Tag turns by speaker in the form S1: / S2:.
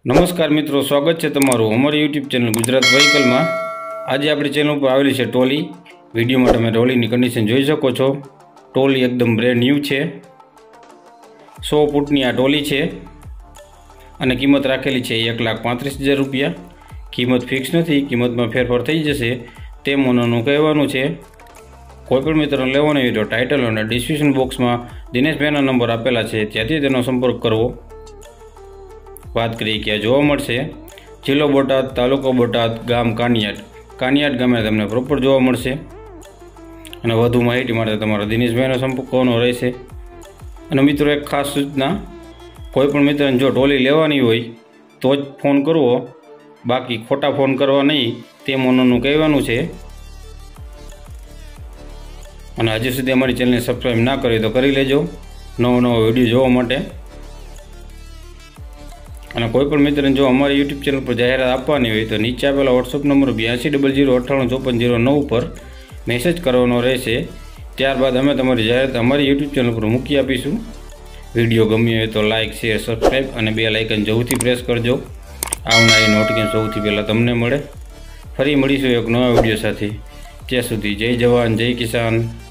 S1: नमस्कार मित्रों, स्वागत है तमारू अमरी यूट्यूब चैनल गुजरात व्हीकल में। आज अपनी चैनल पर आवेली है टोली। वीडियो में तमे टोली कंडीशन जोई सको छो। टोली एकदम ब्रेन्ड न्यू है। 100 फूटनी आ टोली है और किंमत राखेली है 1,35,000 रुपया। किंमत फिक्स नहीं, किंमत में फेरफार थी जैसे तेम ओनरनुं कहेवानुं छे। कोईपण मित्र लेवानो होय तो टाइटल और डिस्क्रिप्शन बॉक्स में दिनेश भाईना नंबर आपेला है, त्याथी तेनो संपर्क करवो। बात करिए क्या जोवा मळशे। जिल्लो बोटाद, तालुको बोटाद, गाम कानियाड। कानियाड गामे तमने प्रोपर जोवा मळशे अने वधु माहिती माटे तमारे दिनेशभाईनो संपर्क करवानो रहेशे। अने मित्रों एक खास सूचना, कोईपण मित्रने जो टोली लेवानी होय तो ज फोन करवो, बाकी खोटा फोन करवा नहीं तेम ओनरनुं कहेवानुं छे। अने हजी सुधी अमारी चेनलने सब्सक्राइब ना करी तो करी लेजो नवो नवो विडियो जोवा माटे। અને કોઈપણ મિત્રને જો અમારી યુટ્યુબ ચેનલ પર જાહેરાત આપવાની હોય તો નીચે આપેલા વોટ્સઅપ નંબર 8200985459 પર મેસેજ કરવાનો રહેશે। ત્યારબાદ અમે તમારી જાહેરાત અમારી યુટ્યુબ ચેનલ પર મૂકી આપીશું। વિડીયો ગમ્યો હોય તો લાઇક, શેર, સબસ્ક્રાઈબ અને બેલ આઇકન જરૂરથી પ્રેસ કરજો। આવનારી નોટિફિકેશન સૌથી પહેલાં તમને મળે। ફરી મળીશું એક નવા વિડીયો સાથે। ત્યાં સુધી જય જવાન, જય કિસાન।